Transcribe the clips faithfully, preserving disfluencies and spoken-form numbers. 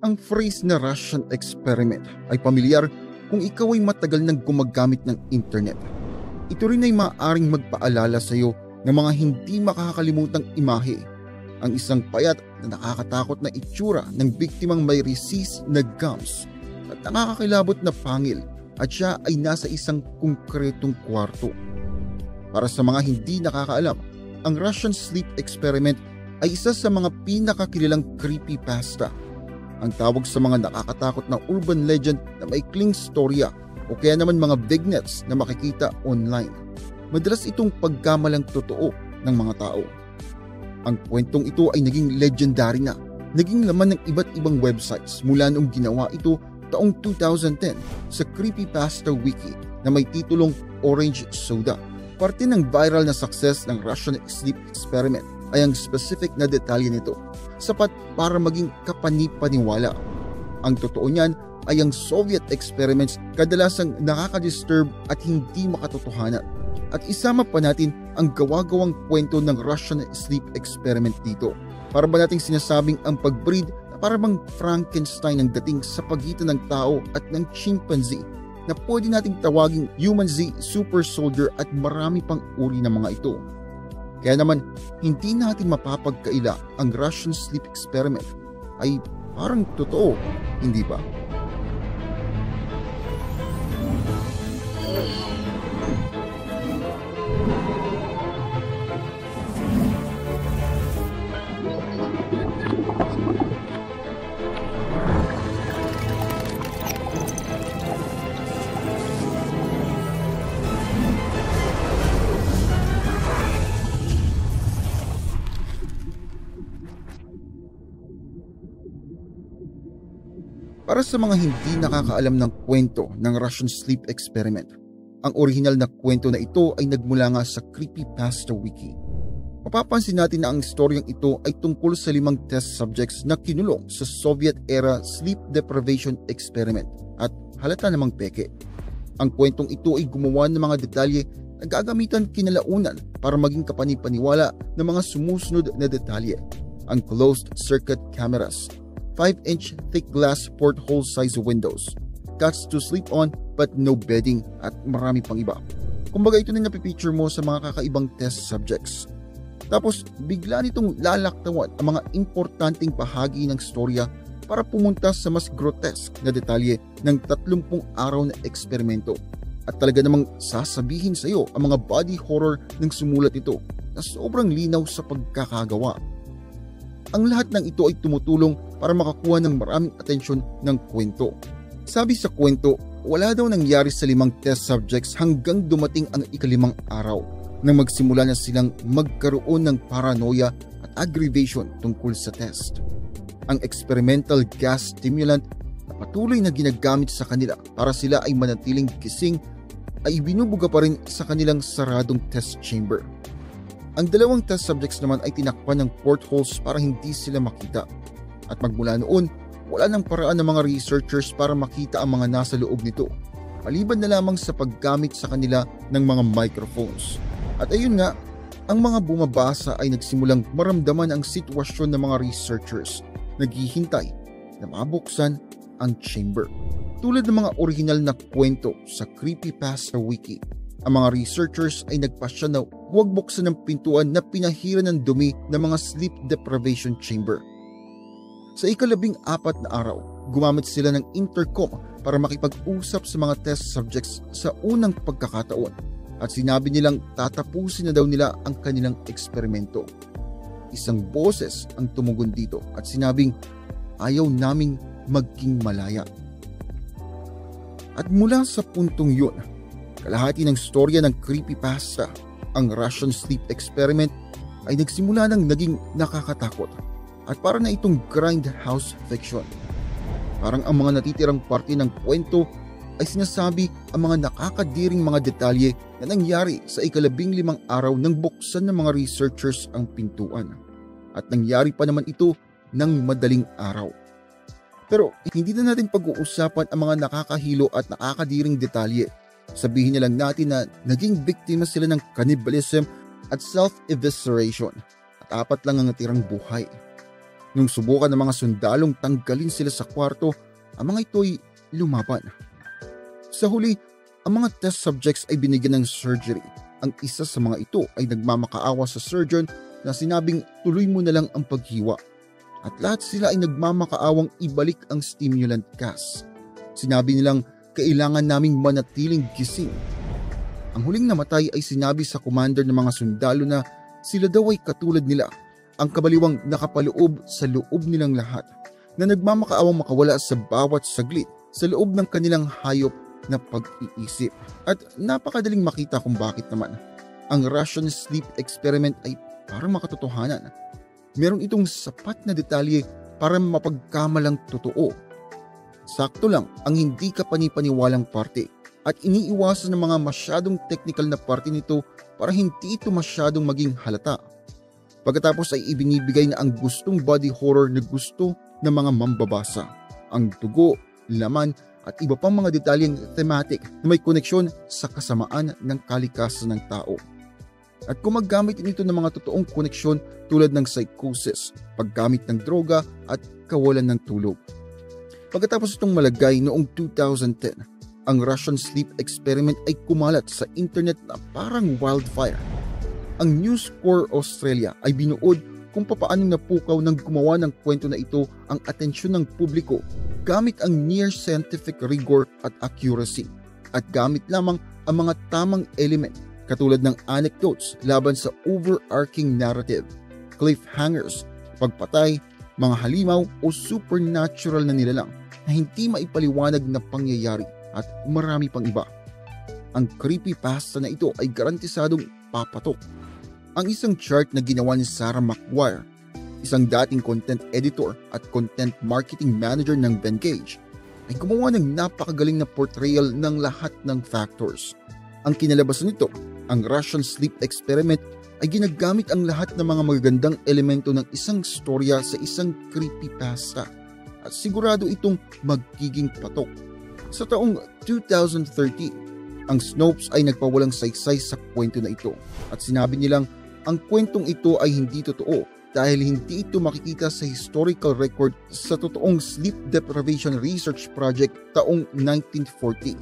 Ang phrase na Russian experiment ay pamilyar kung ikaw ay matagal nang gumagamit ng internet. Ito rin ay maaaring magpaalala sa iyo ng mga hindi makakalimutang imahe. Ang isang payat na nakakatakot na itsura ng biktimang may resist na gums at nakakakilabot na pangil, at siya ay nasa isang konkretong kwarto. Para sa mga hindi nakakaalam, ang Russian sleep experiment ay isa sa mga pinakakilalang creepypasta. Ang tawag sa mga nakakatakot na urban legend na maikling storya o kaya naman mga vignettes na makikita online. Madalas itong pagkamalang totoo ng mga tao. Ang kwentong ito ay naging legendary na, naging laman ng iba't ibang websites mula noong ginawa ito taong two thousand ten sa Creepypasta Wiki na may titulong Orange Soda. Parte ng viral na success ng Russian sleep experiment ay ang specific na detalye nito, sapat para maging kapanipaniwala. Ang totoo niyan ay ang Soviet experiments kadalasang nakaka-disturb at hindi makatotohanan. At isama pa natin ang gawa-gawang kwento ng Russian sleep experiment dito. Para ba nating sinasabing ang pag-breed na para bang Frankenstein ang dating sa pagitan ng tao at ng chimpanzee, na pwede nating tawaging human Z, super soldier at marami pang uri ng mga ito. Kaya naman, hindi natin mapapagkaila ang Russian sleep experiment ay parang totoo, hindi ba? Para sa mga hindi nakakaalam ng kwento ng Russian sleep experiment, ang orihinal na kwento na ito ay nagmula nga sa Creepypasta Wiki. Mapapansin natin na ang istoryang ito ay tungkol sa limang test subjects na kinulong sa Soviet-era sleep deprivation experiment at halata namang peke. Ang kwentong ito ay gumawa ng mga detalye na gagamitan kinalaunan para maging kapanipaniwala ng mga sumusunod na detalye. Ang closed-circuit cameras, five inch thick glass porthole size windows, cots to sleep on but no bedding at marami pang iba. Kumbaga ito na napipicture mo sa mga kakaibang test subjects. Tapos bigla nitong lalaktawan ang mga importanteng bahagi ng storya para pumunta sa mas grotesque na detalye ng tatlumpung araw na eksperimento. At talaga namang sasabihin sa iyo ang mga body horror ng sumulat ito na sobrang linaw sa pagkakagawa. Ang lahat ng ito ay tumutulong para makakuha ng maraming atensyon ng kwento. Sabi sa kwento, wala daw nangyari sa limang test subjects hanggang dumating ang ikalimang araw nang magsimula na silang magkaroon ng paranoia at aggravation tungkol sa test. Ang experimental gas stimulant na patuloy na ginagamit sa kanila para sila ay manatiling gising ay binubuga pa rin sa kanilang saradong test chamber. Ang dalawang test subjects naman ay tinakpan ng portholes para hindi sila makita. At magmula noon, wala nang paraan ng mga researchers para makita ang mga nasa loob nito, maliban na lamang sa paggamit sa kanila ng mga microphones. At ayun nga, ang mga bumabasa ay nagsimulang maramdaman ang sitwasyon ng mga researchers, naghihintay na mabuksan ang chamber. Tulad ng mga original na kwento sa Creepypasta Wiki, ang mga researchers ay nagpasya na huwag buksan ng pintuan na pinahira ng dumi ng mga sleep deprivation chamber. Sa ikalabing apat na araw, gumamit sila ng intercom para makipag-usap sa mga test subjects sa unang pagkakataon at sinabi nilang tatapusin na daw nila ang kanilang eksperimento. Isang boses ang tumugon dito at sinabing ayaw naming maging malaya. At mula sa puntong yun, kalahati ng storya ng creepypasta, ang Russian sleep experiment, ay nagsimula ng naging nakakatakot at para na itong grindhouse fiction. Parang ang mga natitirang parte ng kwento ay sinasabi ang mga nakakadiring mga detalye na nangyari sa ikalabing limang araw nang buksan ng mga researchers ang pintuan. At nangyari pa naman ito ng madaling araw. Pero hindi na natin pag-uusapan ang mga nakakahilo at nakakadiring detalye. Sabihin na lang natin na naging biktima sila ng cannibalism at self-evisceration at apat lang ang natirang buhay. Nung subukan ng mga sundalong tanggalin sila sa kwarto, ang mga ito'y lumaban. Sa huli, ang mga test subjects ay binigyan ng surgery. Ang isa sa mga ito ay nagmamakaawa sa surgeon na sinabing tuloy mo na lang ang paghiwa. At lahat sila ay nagmamakaawang ibalik ang stimulant gas. Sinabi nilang kailangan naming manatiling gising. Ang huling namatay ay sinabi sa commander ng mga sundalo na sila daw ay katulad nila, ang kabaliwang nakapaloob sa loob nilang lahat, na nagmamakaawang makawala sa bawat saglit sa loob ng kanilang hayop na pag-iisip. At napakadaling makita kung bakit naman. Ang Russian sleep experiment ay parang makatotohanan. Meron itong sapat na detalye para mapagkamalang totoo. Sakto lang ang hindi kapani-paniwalang parte at iniiwasan ng mga masyadong technical na parte nito para hindi ito masyadong maging halata. Pagkatapos ay ibinibigay na ang gustong body horror na gusto ng mga mambabasa. Ang dugo, laman at iba pang mga detalyeng thematic na may koneksyon sa kasamaan ng kalikasan ng tao. At kung maggamit nito ng mga totoong koneksyon tulad ng psychosis, paggamit ng droga at kawalan ng tulog. Pagkatapos itong malagay noong two thousand ten, ang Russian sleep experiment ay kumalat sa internet na parang wildfire. Ang News Corp Australia ay binuod kung papaano napukaw ng gumawa ng kwento na ito ang atensyon ng publiko gamit ang near scientific rigor at accuracy at gamit lamang ang mga tamang element katulad ng anecdotes laban sa overarching narrative, cliffhangers, pagpatay, mga halimaw o supernatural na nilalang na hindi maipaliwanag na pangyayari at marami pang iba. Ang creepypasta na ito ay garantisadong papatok. Ang isang chart na ginawa ni Sarah McGuire, isang dating content editor at content marketing manager ng Venngage, ay gumawa ng napakagaling na portrayal ng lahat ng factors. Ang kinalabasan nito, ang Russian sleep experiment, ay ginagamit ang lahat ng mga magagandang elemento ng isang storya sa isang creepypasta at sigurado itong magiging patok. Sa taong two thousand thirteen, ang Snopes ay nagpawalang saysay sa kwento na ito at sinabi nilang ang kwentong ito ay hindi totoo dahil hindi ito makikita sa historical record sa totoong sleep deprivation research project taong nineteen forty.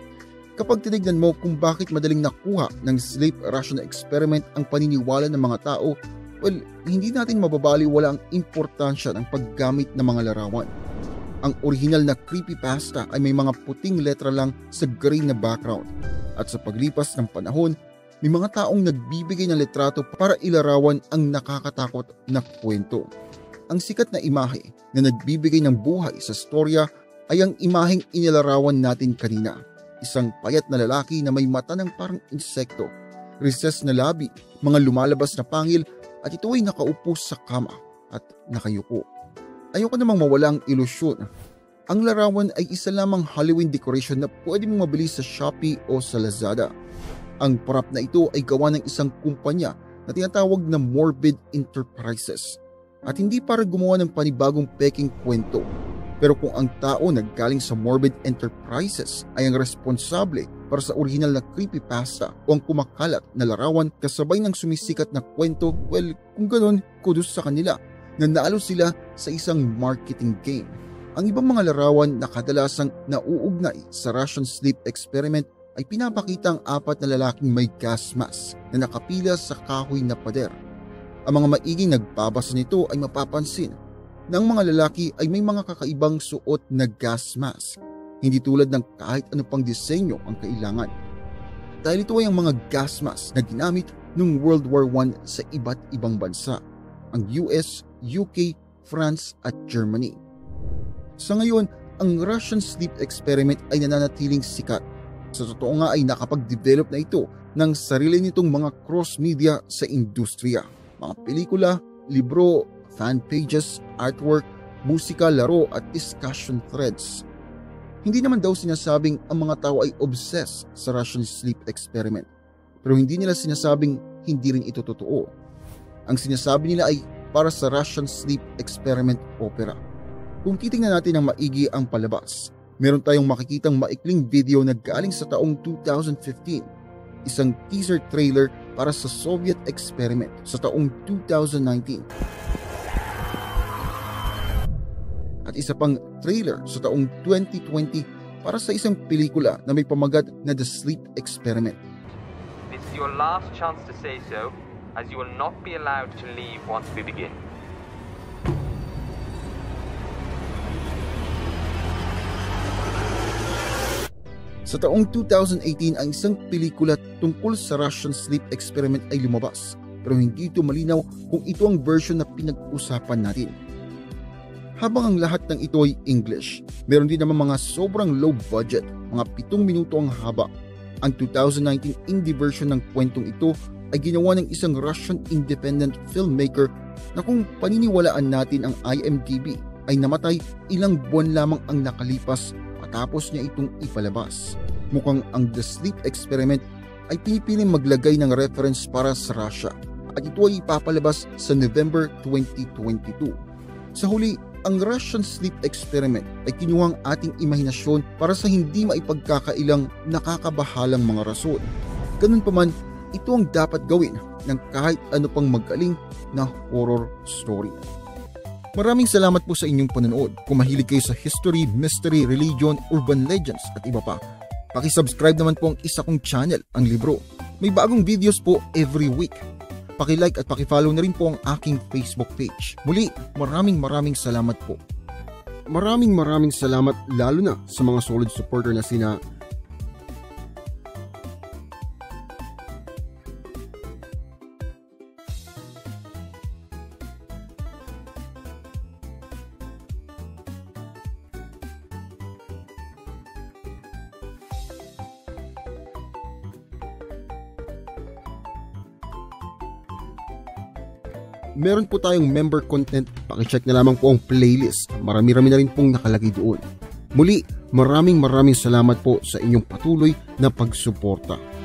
Kapag tinignan mo kung bakit madaling nakuha ng sleep ration experiment ang paniniwala ng mga tao, well, hindi natin mababaliwala ang importansya ng paggamit ng mga larawan. Ang original na creepypasta ay may mga puting letra lang sa gray na background at sa paglipas ng panahon, may mga taong nagbibigay ng litrato para ilarawan ang nakakatakot na kwento. Ang sikat na imahe na nagbibigay ng buhay sa storya ay ang imaheng inilarawan natin kanina. Isang payat na lalaki na may mata ng parang insekto, recessed na labi, mga lumalabas na pangil at ito ay nakaupo sa kama at nakayuko. Ayoko namang mawala ang ilusyon. Ang larawan ay isa lamang Halloween decoration na pwede mong mabili sa Shopee o sa Lazada. Ang prop na ito ay gawa ng isang kumpanya na tinatawag na Morbid Enterprises at hindi para gumawa ng panibagong peking kwento. Pero kung ang tao na galing sa Morbid Enterprises ay ang responsable para sa original na creepypasta o ang kumakalat na larawan kasabay ng sumisikat na kwento, well, kung ganon, kudos sa kanila. Nanalo sila sa isang marketing game. Ang ibang mga larawan na kadalasang nauugnay sa Russian sleep experiment ay pinapakita ang apat na lalaking may gas mask na nakapila sa kahoy na pader. Ang mga maiging nagbabasa nito ay mapapansin na ang mga lalaki ay may mga kakaibang suot na gas mask, hindi tulad ng kahit ano pang disenyo ang kailangan. Dahil ito ay ang mga gas mask na ginamit noong World War One sa iba't ibang bansa, ang U S, U K, France at Germany. Sa ngayon, ang Russian sleep experiment ay nananatiling sikat. Sa totoo nga ay nakapag-develop na ito ng sarili nitong mga cross-media sa industriya, mga pelikula, libro, fan pages, artwork, musika, laro at discussion threads. Hindi naman daw sinasabing ang mga tao ay obsessed sa Russian sleep experiment, pero hindi nila sinasabing hindi rin ito totoo. Ang sinasabi nila ay para sa Russian sleep experiment opera. Kung titingnan natin ang maigi ang palabas, meron tayong makikitang maikling video na galing sa taong two thousand fifteen, isang teaser trailer para sa Soviet experiment sa taong two thousand nineteen. at isa pang trailer sa taong twenty twenty para sa isang pelikula na may pamagat na The Sleep Experiment. This is your last chance to say so, as you will not be allowed to leave once we begin. Sa taong two thousand eighteen, ang isang pelikula tungkol sa Russian sleep experiment ay lumabas, pero hindi ito malinaw kung ito ang version na pinag-usapan natin. Habang ang lahat ng ito ay English, meron din naman mga sobrang low budget, mga pitong minuto ang haba. Ang two thousand nineteen indie version ng kwentong ito ay ginawa ng isang Russian independent filmmaker na kung paniniwalaan natin ang I M D B ay namatay ilang buwan lamang ang nakalipas matapos niya itong ipalabas. Mukhang ang The Sleep Experiment ay pinipiling maglagay ng reference para sa Russia at ito ay ipapalabas sa November twenty twenty-two. Sa huli, ang Russian Sleep Experiment ay kinuhang ating imahinasyon para sa hindi maipagkakailang nakakabahalang mga rason. Ganun pa man, ito ang dapat gawin ng kahit ano pang magaling na horror story. Maraming salamat po sa inyong panonood. Kung mahilig kayo sa history, mystery, religion, urban legends at iba pa, pakisubscribe naman po ang isa kong channel, ang Libro. May bagong videos po every week. Paki-like at paki-follow na rin po ang aking Facebook page. Muli, maraming maraming salamat po. Maraming maraming salamat lalo na sa mga solid supporter na sina Meron po tayong member content, pakicheck na lamang po ang playlist. Marami-rami na rin pong nakalagay doon. Muli, maraming maraming salamat po sa inyong patuloy na pagsuporta.